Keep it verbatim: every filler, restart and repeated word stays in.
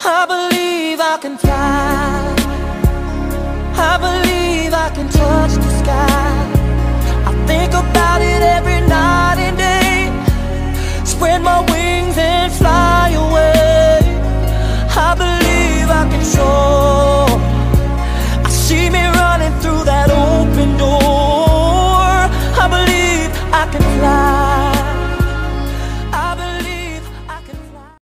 I believe I can fly. I believe I can touch the sky. I think about it every night and day. Spread my wings and fly away. I believe I can soar. I see me running through that open door. I believe I can fly.